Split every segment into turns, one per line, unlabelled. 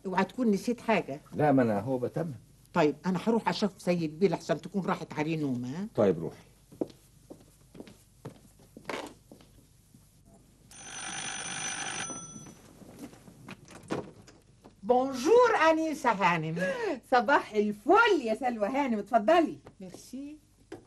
اوعى تكون نسيت حاجه.
لا، ما انا هو بتمم.
طيب انا هروح اشوف سيد بيه لحسن تكون راحت عليه نوم. ها
طيب روحي.
بونجور انيسه هانم.
صباح الفل يا سلوى هانم، اتفضلي.
ميرسي.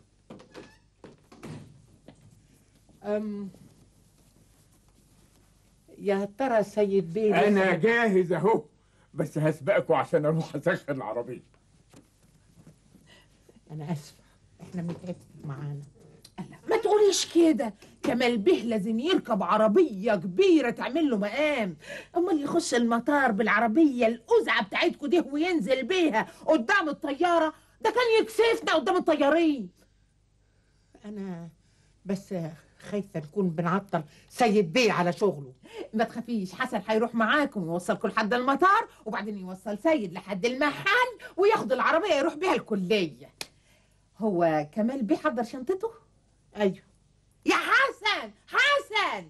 يا ترى سيد بيه
انا جاهز اهو، بس هسبقكوا عشان اروح اسخن العربيه.
انا اسفه، احنا متعبين معانا.
ما تقوليش كده، كمال بيه لازم يركب عربية كبيرة تعمل له مقام. امال يخش المطار بالعربية الأزعة بتاعتكوا دي وينزل بيها قدام الطيارة؟ ده كان يكسفنا قدام الطيارين.
انا بس خايفه نكون بنعطل سيد بيه على شغله.
ما تخافيش، حسن هيروح معاكم يوصلكم لحد المطار، وبعدين يوصل سيد لحد المحل وياخد العربية يروح بيها الكلية. هو كمال بيه حضر شنطته؟
ايوه.
يا حسن، حسن!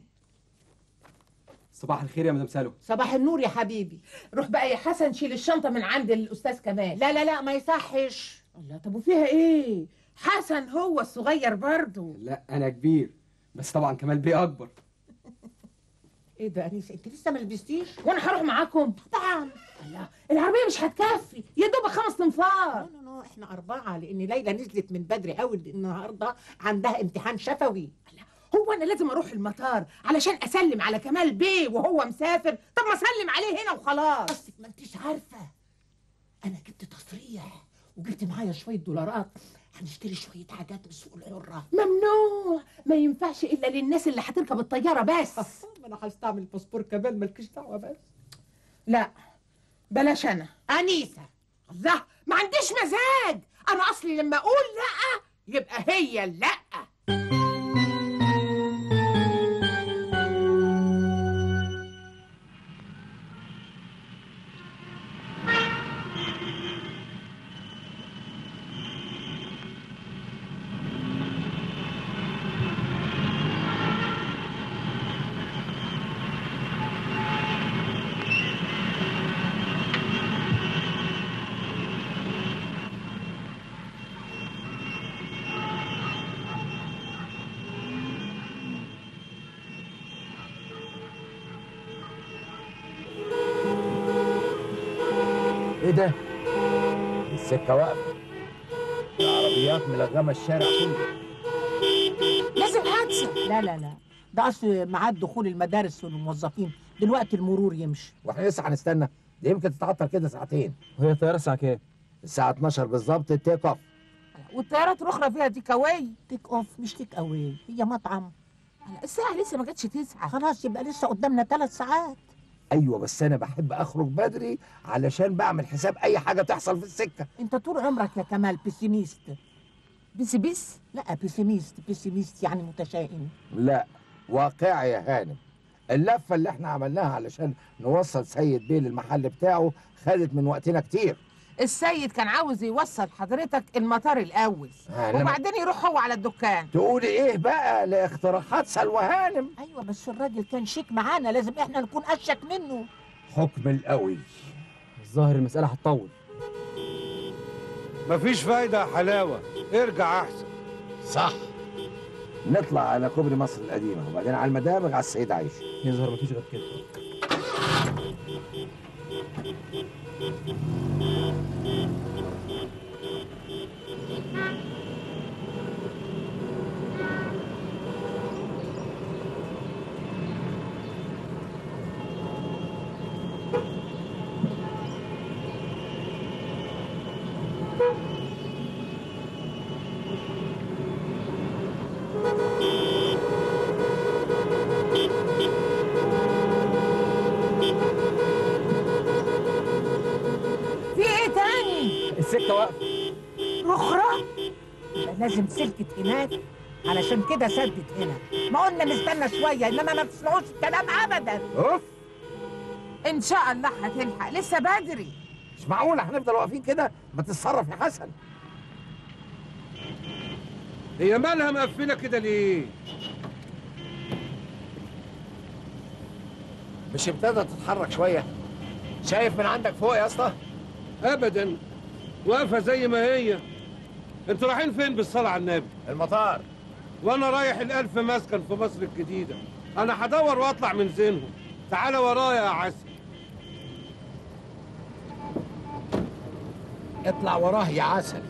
صباح الخير يا مدام سالو.
صباح النور يا حبيبي.
روح بقى يا حسن شيل الشنطة من عند الأستاذ كمال.
لا لا لا، ما يصحش.
الله، طب وفيها ايه؟ حسن هو الصغير برضه.
لا انا كبير، بس طبعا كمال بيه اكبر.
ايه ده انيسه، انت لسه ما لبستيش؟
وانا هروح معاكم؟
طبعا.
الله، العربية مش هتكفي، يا دوب 5 تنفار.
لا احنا 4 لان ليلى نزلت من بدري قوي النهارده عندها امتحان شفوي.
هو انا لازم اروح المطار علشان اسلم على كمال بيه وهو مسافر؟ طب ما اسلم عليه هنا وخلاص.
اصلك ما انتش عارفه، انا جبت تصريح وجبت معايا شويه دولارات، هنشتري شويه حاجات من السوق الحره.
ممنوع، ما ينفعش الا للناس اللي هتركب الطياره بس.
ما انا هستعمل باسبور كمان، مالكيش دعوه بس.
لا بلاش انا.
انيسه،
الله، ما عنديش مزاج. انا اصلي لما اقول لا يبقى هي لا.
ايه ده؟ السكه واقفه، العربيات ملغمه الشارع كله.
لازم حادثه. لا لا لا، ده اصل ميعاد دخول المدارس والموظفين، دلوقتي المرور يمشي.
واحنا لسه هنستنى؟ دي يمكن تتعطل كده ساعتين.
وهي الطياره الساعه كام؟
الساعه 12 بالظبط التيك اوف.
والطيارات الاخرى فيها تيك اواي. تيك اوف مش تيك اواي، هي مطعم.
الساعه لسه ما جاتش 9.
خلاص يبقى لسه قدامنا 3 ساعات.
ايوه بس انا بحب اخرج بدري علشان بعمل حساب اي حاجه تحصل في السكه.
انت طول عمرك يا كمال بيسيميست.
بس
لا بيسيميست يعني متشائم.
لا، واقعي يا هانم. اللفه اللي احنا عملناها علشان نوصل سيد بيه للمحل بتاعه خدت من وقتنا كتير.
السيد كان عاوز يوصل حضرتك المطار الاول وبعدين يروح هو على الدكان.
تقولي ايه بقى لاقتراحات سلوى هانم؟
ايوه بس الراجل كان شيك معانا، لازم احنا نكون اشك منه.
حكم القوي.
الظاهر المساله هتطول.
مفيش فايده يا حلاوه، ارجع احسن.
صح. نطلع على كوبري مصر القديمه وبعدين على المدابغ على السيد عايشه.
يظهر مفيش غير كده.
في ايه تاني؟
السكه واقفه.
رخرة لازم سلكت هناك، علشان كده سدت هنا. ما قلنا نستنى شويه، انما ما تسمعوش الكلام ابدا.
اوف،
ان شاء الله هتلحق، لسه بدري.
مش معقوله هنفضل واقفين كده. ما تتصرف يا حسن.
هي مالها مقفله كده ليه؟
مش ابتدى تتحرك شويه؟ شايف من عندك فوق يا اسطى؟
ابدا، واقفه زي ما هي. انتوا رايحين فين بالصلاه على النبي؟
المطار.
وانا رايح الالف مسكن في مصر الجديده. انا هدور واطلع من زينهم. تعال ورايا يا عسل.
اطلع وراه يا عسل.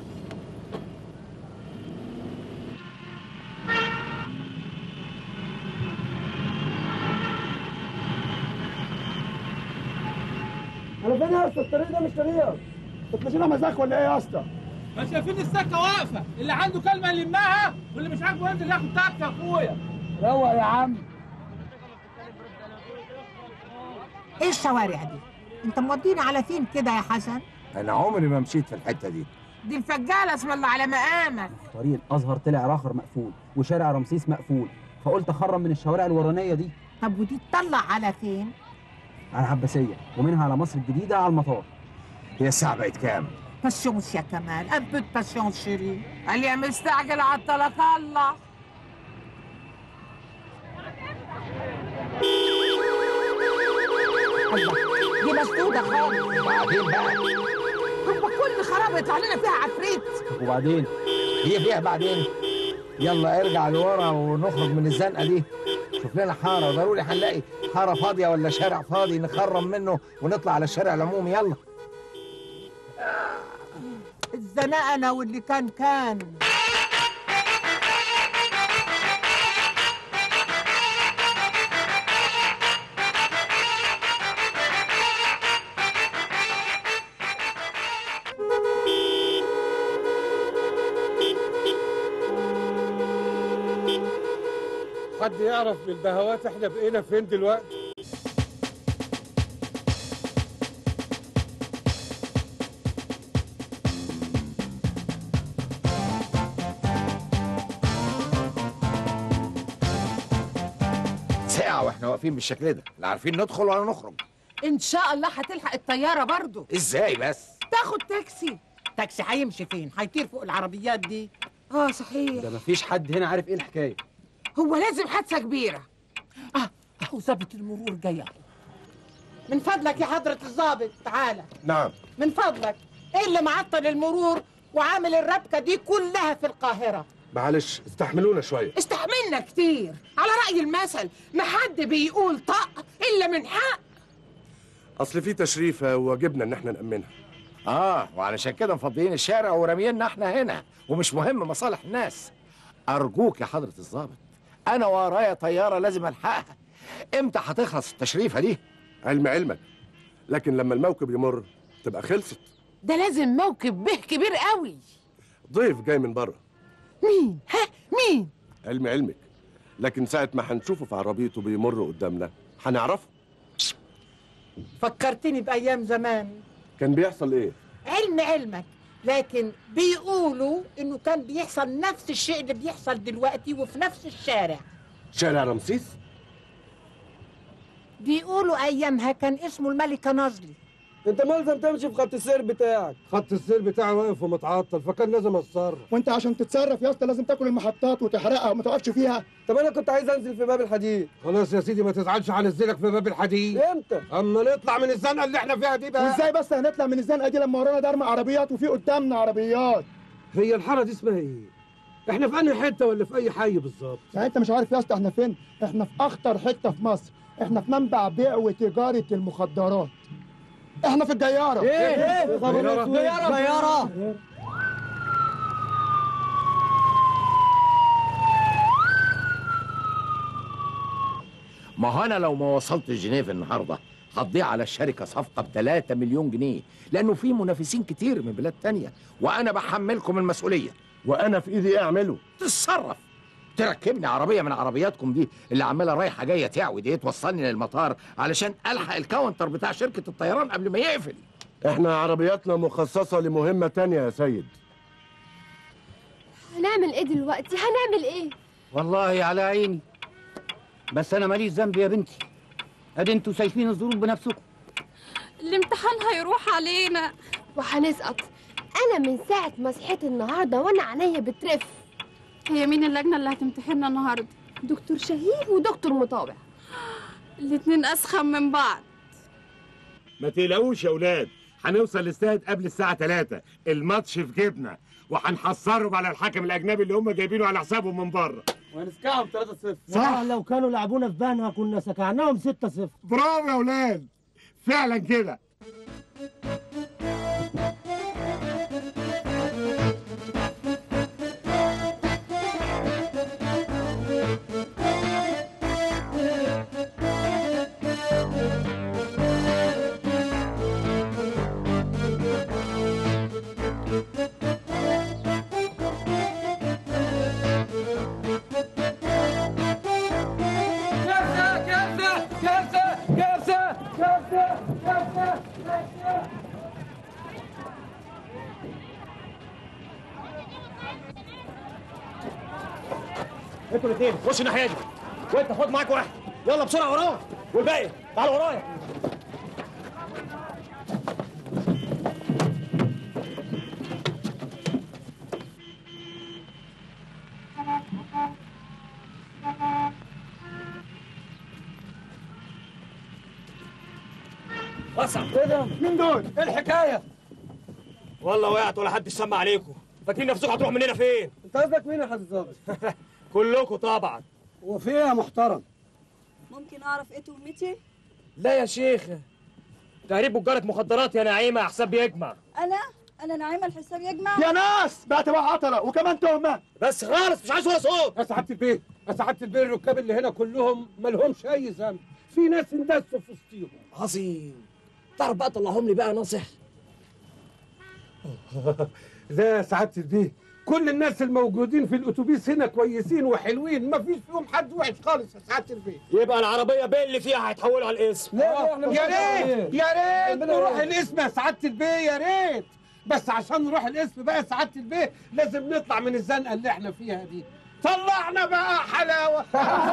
على فين يا اسطى؟ الطريق ده مش طريق. انت ماشيين مزاج ولا ايه يا اسطى؟
ما شايفين السكه واقفه، اللي عنده كلمه يلمها واللي مش عاجبه ينزل ياخد تاكسي يا اخويا.
روق يا عم.
ايه الشوارع دي؟ انت مودينا على فين كده يا حسن؟
انا عمري ما مشيت في الحته دي.
دي الفجالة اسم الله على مقامك.
طريق الازهر طلع راخر مقفول وشارع رمسيس مقفول، فقلت اخرم من الشوارع الورانيه دي.
طب ودي تطلع على فين؟
على العباسيه ومنها على مصر الجديده على المطار.
هي الساعه بقت كام؟
باشونس يا كمال، ان بو باشونس شيري.
قال يا مستعجل عطلك الله.
الله، دي مسدودة خالص.
وبعدين بقى؟
هو كل خراب يطلع لنا فيها عفريت.
وبعدين
هي فيها بعدين؟ يلا ارجع لورا ونخرج من الزنقه دي. شوف لنا حاره، ضروري هنلاقي حاره فاضيه ولا شارع فاضي نخرم منه ونطلع على الشارع العمومي. يلا.
الزنقنة واللي كان.
حد يعرف بالبهوات احنا بقينا فين دلوقتي؟
ساعه واحنا واقفين بالشكل ده، لا عارفين ندخل ولا نخرج.
ان شاء الله هتلحق الطيارة برضو.
ازاي بس؟
تاخد تاكسي.
تاكسي هيمشي فين؟ هيطير فوق العربيات دي.
صحيح.
ده مفيش حد هنا عارف ايه الحكايه.
هو لازم حادثة كبيرة.
اهو ظابط المرور جاي. من فضلك يا حضرة الظابط تعالى.
نعم.
من فضلك، ايه اللي معطل المرور وعامل الربكة دي كلها في القاهرة؟
معلش استحملونا شويه.
استحملنا كتير. على رأي المثل، ما حد بيقول طق إلا من حق.
اصل في تشريفه وواجبنا ان احنا نامنها.
وعلشان كده مفضيين الشارع ورامينا احنا هنا، ومش مهم مصالح الناس. ارجوك يا حضرة الظابط، انا ورايا طيارة لازم الحقها. امتى هتخلص التشريفة دي؟
علمك، لكن لما الموكب يمر تبقى خلصت.
ده لازم موكب به كبير قوي.
ضيف جاي من بره.
مين؟ مين؟
علمك، لكن ساعة ما هنشوفه في عربيته بيمر قدامنا هنعرفه.
فكرتني بأيام زمان.
كان بيحصل ايه؟
علمك، لكن بيقولوا انه كان بيحصل نفس الشيء اللي بيحصل دلوقتي وفي نفس الشارع.
شارع رمسيس؟
بيقولوا ايامها كان اسمه الملكة نازلي.
انت ملزم تمشي في خط السير بتاعك.
خط السير بتاعي واقف ومتعطل، فكان لازم اتصرف.
وانت عشان تتصرف يا اسطى لازم تاكل المحطات وتحرقها وما تقفش فيها. طب انا كنت عايز انزل في باب الحديد.
خلاص يا سيدي، ما تزعلش، هنزلك في باب الحديد.
امتى؟
اما نطلع من الزنقه اللي احنا فيها دي بقى.
وازاي بس هنطلع من الزنقه دي لما ورانا درم عربيات وفي قدامنا عربيات؟
هي الحاره دي اسمها ايه؟ احنا في انهي حته ولا في اي حي بالظبط؟
يعني انت مش عارف يا اسطى احنا فين؟ احنا في اخطر حته في مصر. احنا في منبع بيع وتجاره المخدرات. احنا في الجياره.
ايه؟
جياره.
ما هو انا لو ما وصلتش جنيف النهارده هتضيع على الشركه صفقه ب3 مليون جنيه، لانه في منافسين كتير من بلاد تانية، وانا بحملكم المسؤوليه.
وانا في ايدي ايه اعمله؟
تتصرف، تركبني عربيه من عربياتكم دي اللي عماله رايحه جايه تعوي دي، توصلني للمطار علشان الحق الكاونتر بتاع شركه الطيران قبل ما يقفل.
احنا عربياتنا مخصصه لمهمه تانية يا سيد.
هنعمل ايه دلوقتي؟ هنعمل ايه؟
والله على عيني، بس انا ماليش ذنب يا بنتي. ادي انتوا شايفين الظروف بنفسكم.
الامتحان هيروح علينا وهنسقط. انا من ساعه ما صحيت النهارده وانا عينيا بترف.
هي مين اللجنه اللي هتمتحننا النهارده؟
دكتور شهير ودكتور مطاوع.
الاتنين اسخن من بعض.
ما تقلقوش يا اولاد، هنوصل الاستاد قبل الساعه 3. الماتش في جيبنا، وهنحصرهم على الحكم الاجنبي اللي هم جايبينه على حسابهم من بره.
وهنسكعهم 3-0.
صح.
لو كانوا لعبونا في بنها كنا سكعناهم 6-0.
برافو يا اولاد، فعلا كده.
انتوا الاثنين خشوا الناحيه دي، وانت خد معاك واحد. يلا بسرعه وراه، والباقي تعالوا ورايا. وسع.
ايه ده؟ مين دول؟
ايه الحكايه؟ والله وقعت ولا حد سمع عليكم. فاكرين نفسكم هتروحوا مننا فين؟
انت قصدك مين يا حاج الظابط؟
كلكم طبعا.
هو في ايه يا محترم؟
ممكن اعرف ايه تهمتي؟
لا يا شيخ، تهريب وتجارة مخدرات يا نعيمة، حساب يجمع.
انا نعيمه الحساب يجمع.
يا ناس بقى تبقى عطله وكمان تهمه.
بس خالص مش عايز ولا صوت.
يا سعاده البيه، يا سعاده البيه، الركاب اللي هنا كلهم ما لهمش اي ذنب، في ناس اندسوا في وسطيهم.
عظيم. تعرف بقى طلعهم لي بقى ناصح.
لا يا سعاده البيه، كل الناس الموجودين في الاتوبيس هنا كويسين وحلوين، ما فيش فيهم حد وحش خالص يا سعاده البيه.
يبقى العربيه بين اللي فيها هيتحولوا على الاسم.
يا ريت يا ريت نروح الاسم يا سعاده البيه، يا ريت. بس عشان نروح الاسم بقى يا سعاده البيه لازم نطلع من الزنقه اللي احنا فيها دي. طلعنا بقى حلاوه.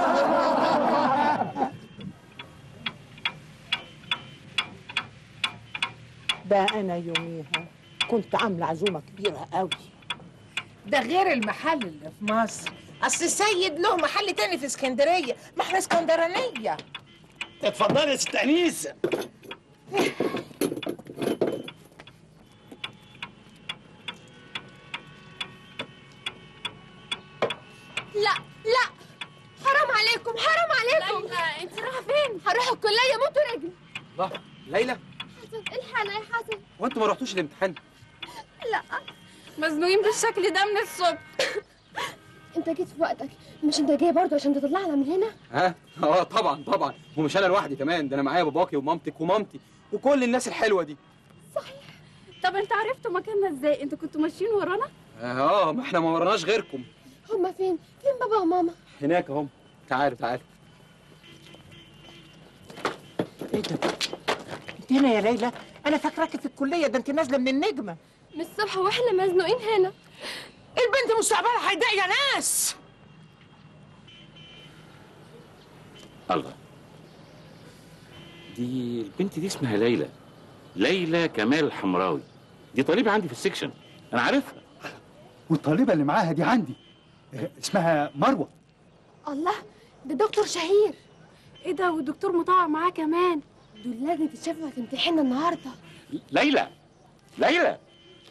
ده انا يوميها كنت عامله عزومه كبيره قوي. ده غير المحل اللي في مصر، اصل السيد له محل تاني في اسكندريه، ما احنا اسكندرانيه.
اتفضلي يا ست انيس.
لا لا، حرام عليكم حرام عليكم. ليلى انت رايحه فين؟ هروح الكليه موت ورجلي.
الله، ليلى
حسن الحقنا يا حسن.
هو انتوا ما رحتوش الامتحان؟
لا، مزنوقين بالشكل ده من الصبح.
انت جيت في وقتك، مش انت جاي برضه عشان تطلعنا من هنا؟
اه طبعا طبعا، ومش انا لوحدي كمان، ده انا معايا باباكي ومامتك ومامتي وكل الناس الحلوه دي.
طب انت عرفتوا مكاننا ازاي؟ انتوا كنتوا ماشيين ورانا؟
ما احنا ما وراناش غيركم.
هما فين؟ فين بابا وماما؟
هناك اهم. تعالوا تعالوا.
ايه ده؟ انت هنا يا ليلى؟ انا فاكراكي في الكليه، ده انت نازله من النجمه.
من الصبح واحنا مزنوقين هنا.
البنت مستقبلها هيضيع يا ناس.
الله، دي البنت دي اسمها ليلى، ليلى كمال الحمراوي. دي طالبة عندي في السكشن، أنا عارفها.
والطالبه اللي معاها دي عندي اسمها مروه.
الله، ده دكتور شهير.
ايه ده، والدكتور مطاع معاه كمان.
دول لجنة الشفا هتمتحننا النهارده.
ليلى ليلى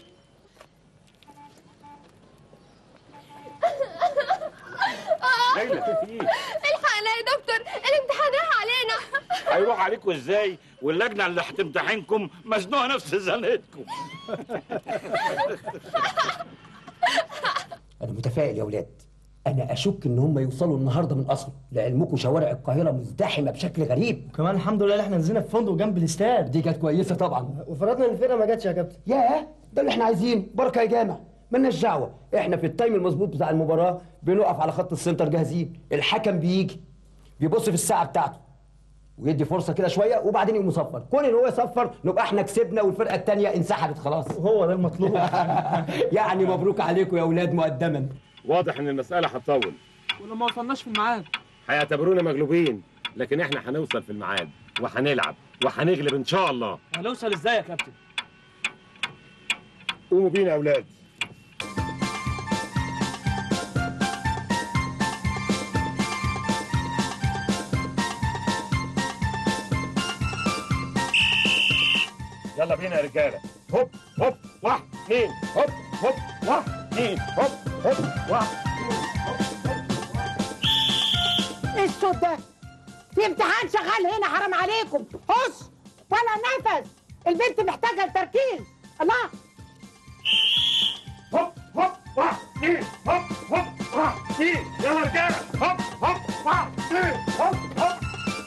ليلى في ايه؟
الحقنا يا دكتور، الامتحان راح علينا.
هيروح عليكم ازاي؟ واللجنة اللي هتمتحنكم مزنوقة نفس زنقتكم.
أنا متفائل يا ولاد، أنا أشك إن هم يوصلوا النهارده من أصله، لعلمكم شوارع القاهرة مزدحمة بشكل غريب.
وكمان الحمد لله احنا نزلنا في فندق جنب الاستاد.
دي كانت كويسة طبعا.
وفرضنا إن الفرقة ما جاتش يا كابتن.
ياه، ده اللي احنا عايزينه، بركة يا جامع. مالناش دعوة، احنا في التايم المظبوط بتاع المباراة بنقف على خط السنتر جاهزين، الحكم بيجي بيبص في الساعة بتاعته ويدي فرصة كده شوية وبعدين يقوم يصفر، كون ان هو يصفر نبقى احنا كسبنا والفرقة التانية انسحبت خلاص.
هو ده المطلوب.
يعني مبروك عليكم يا اولاد مقدما.
واضح ان المسألة هتطول،
ولو ما وصلناش في الميعاد
هيعتبرونا مغلوبين، لكن احنا هنوصل في الميعاد وهنلعب وهنغلب ان شاء الله.
هنوصل ازاي يا كابتن؟
قوموا بينا يا اولاد. يلا بينا يا رجاله. هوب هوب 1 2 هوب هوب 1 2 هوب هوب 1.
ايه الصوت ده؟ في امتحان شغال هنا، حرام عليكم. هص ولا نفس، البنت محتاجه التركيز. الله.
هوب هوب 1 2 هوب هوب 1 2 يلا رجاله. هوب هوب 1 2 هوب هوب.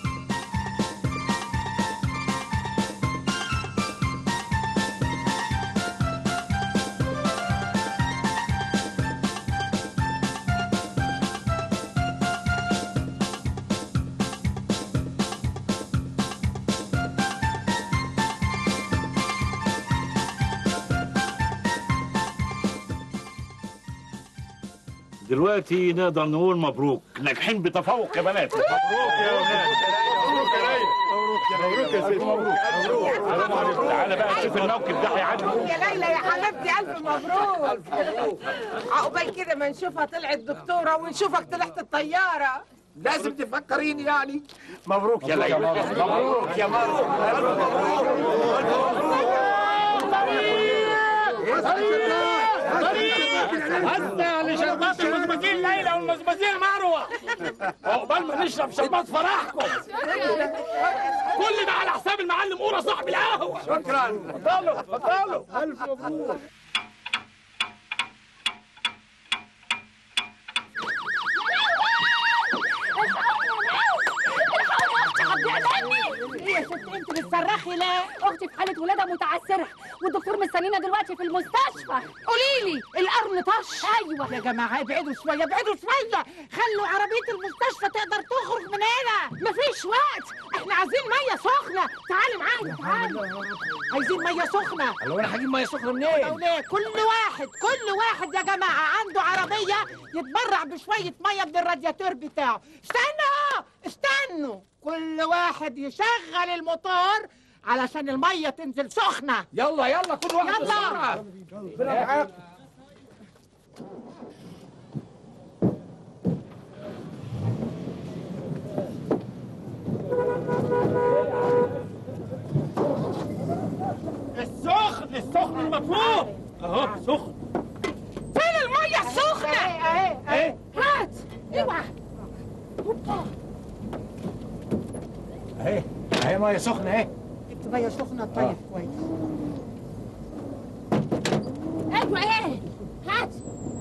دلوقتي نقدر نقول مبروك، ناجحين بتفوق يا بنات.
مبروك يا ولاد. مبروك يا ليلى. مبروك يا سيدي. مبروك.
تعالى بقى شوف الموكب ده هيعدي.
يا ليلى يا حبيبتي الف مبروك.
الف مبروك.
عقبال كده ما نشوفها طلعت دكتوره ونشوفك طلعت الطياره.
لازم تفكريني يعني. مبروك يا ليلى.
مبروك يا مروه. الف
هسه لشربات المزمزين ليلى والمزمزين مروه، عقبال ما نشرب شربات فرحكم. كل ده على حساب المعلم قورة صاحب القهوه.
شكرا.
اتفضلوا اتفضلوا. الف مبروك.
ايه يا ست انت بتصرخي ليه؟ اختي في حاله ولاده متعسره والدكتور مستنينا دلوقتي في المستشفى. قولي لي القرن طش. ايوه
يا جماعه ابعدوا شويه ابعدوا شويه، خلوا عربيه المستشفى تقدر تخرج من هنا.
مفيش وقت، احنا عايزين ميه سخنه. تعالي معايا تعالي.
عايزين ميه سخنه.
هو انا هجيب ميه سخنه منين؟
وليه كل واحد يا جماعه عنده عربيه يتبرع بشويه ميه من الرادياتور بتاعه. استنوا كل واحد يشغل الموتور علشان الميه تنزل سخنه.
يلا يلا كل واحد بسرعه.
السخن المطلوب اهو سخن.
فين الميه السخنه؟ اهي
هات اوعى.
اهي ميه سخنه اهي.
جبت ميه سخنه. طيب كويس.
ايوه ايه هات.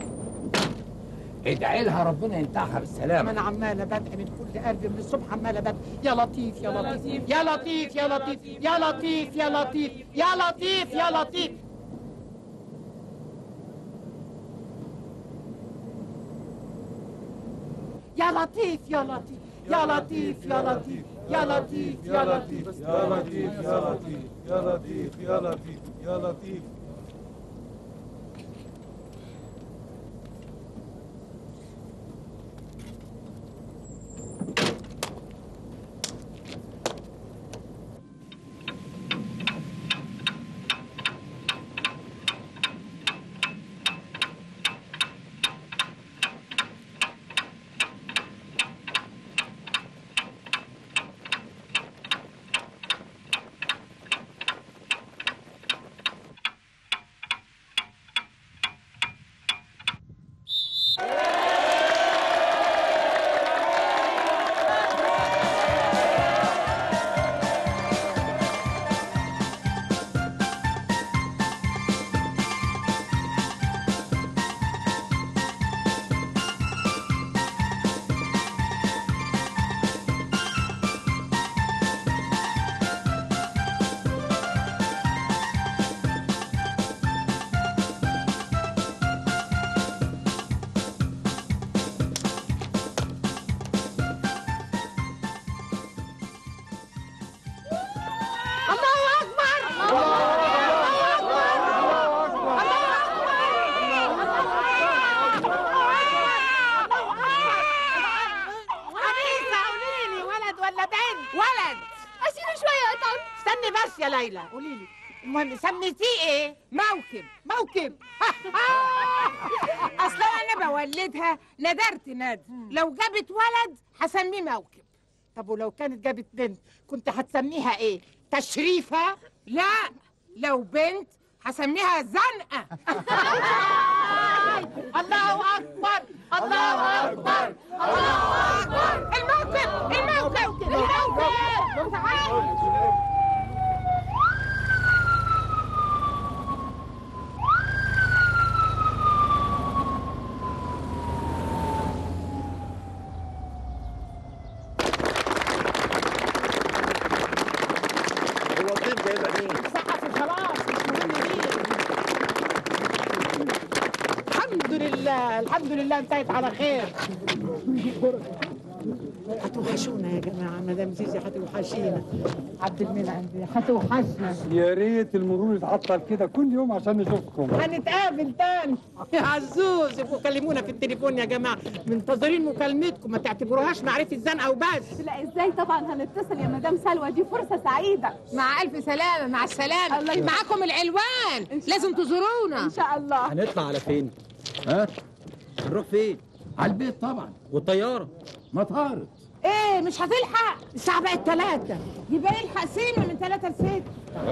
ادعي لها ربنا ينتعها بالسلامه.
ما انا عماله بدعي من كل قلبي من الصبح، عماله بدعي يا لطيف يا لطيف يا لطيف يا لطيف يا لطيف يا لطيف يا لطيف يا لطيف. يا لطيف يا لطيف يا لطيف يا لطيف يا لطيف يا لطيف
يا لطيف يا لطيف يا لطيف يا لطيف يا لطيف.
بس يا ليلى قولي لي المهم سميتيه ايه؟ موكب
اصلا انا بولدها ندرت ندر، لو جابت ولد هسميه موكب.
طب ولو كانت جابت بنت كنت هتسميها ايه؟ تشريفه؟
لا لو بنت هسميها زنقه. الله اكبر الله اكبر الله اكبر. الموقف تعال.
هو الضيف ده يبقى مين؟
صحفي خلاص مش مهم مين. الحمد لله انتهت على خير. هتوحشونا يا جماعه، مدام زيزي هتوحشينا. عبد المنعم هتوحشنا.
يا ريت المرور يتعطل كده كل يوم عشان نشوفكم.
هنتقابل تاني يا عزوز. ابقوا كلمونا في التليفون يا جماعه، منتظرين مكالمتكم، ما تعتبروهاش معرفه زنقه وبس.
لا ازاي، طبعا هنتصل يا مدام سلوى، دي فرصه سعيده.
مع الف سلامه. مع السلامه. معاكم العلوان، لازم تزورونا
ان شاء الله.
هنطلع على فين؟ ها؟ هنروح فين؟
على البيت طبعا.
والطياره؟
ما طارت.
ايه مش هتلحق؟ الساعه بقت 3، يبقى يلحق سيما من 3 ل 6.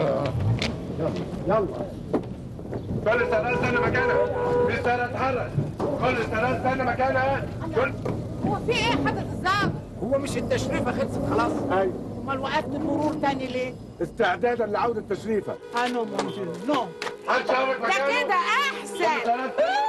يلا
كل السنة استنى مكانها. في سنة اتحرك. كل السنة استنى مكانها.
هو في ايه حضرة الظابط؟
هو مش التشريفه خلصت خلاص؟
ايوه.
امال وقفت المرور تاني ليه؟
استعدادا لعودة التشريفة.
انا منجز نو.
هنشاور
ده
مكانه.
كده احسن.
كل سنة